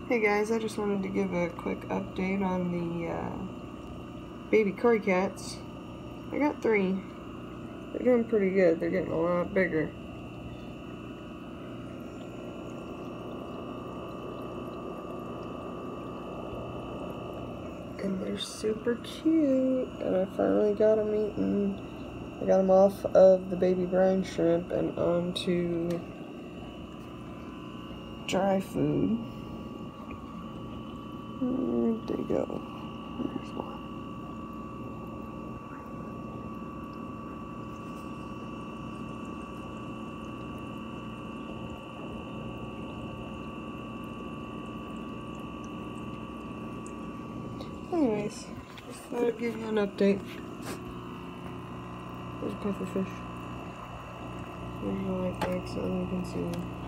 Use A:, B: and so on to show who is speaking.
A: Hey guys, I just wanted to give a quick update on the baby Cory cats. I got 3. They're doing pretty good. They're getting a lot bigger. And they're super cute. And I finally got them eaten. I got them off of the baby brine shrimp and onto dry food. Where'd they go? There's one. Anyways, just thought I'd give you an update. There's a pufferfish. There's a light back so you can see them.